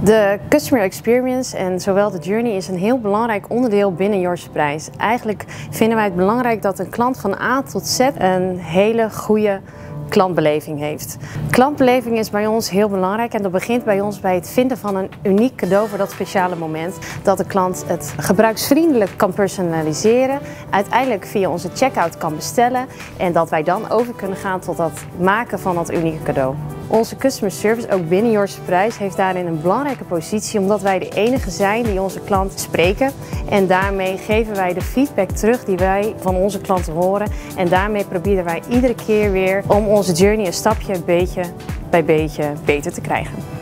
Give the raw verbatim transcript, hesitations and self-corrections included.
De customer experience en zowel de journey is een heel belangrijk onderdeel binnen Your Surprise. Eigenlijk vinden wij het belangrijk dat een klant van A tot Z een hele goede klantbeleving heeft. Klantbeleving is bij ons heel belangrijk en dat begint bij ons bij het vinden van een uniek cadeau voor dat speciale moment. Dat de klant het gebruiksvriendelijk kan personaliseren, uiteindelijk via onze checkout kan bestellen en dat wij dan over kunnen gaan tot het maken van dat unieke cadeau. Onze customer service, ook binnen Your Surprise, heeft daarin een belangrijke positie omdat wij de enige zijn die onze klant spreken. En daarmee geven wij de feedback terug die wij van onze klanten horen. En daarmee proberen wij iedere keer weer om onze journey een stapje beetje bij beetje beter te krijgen.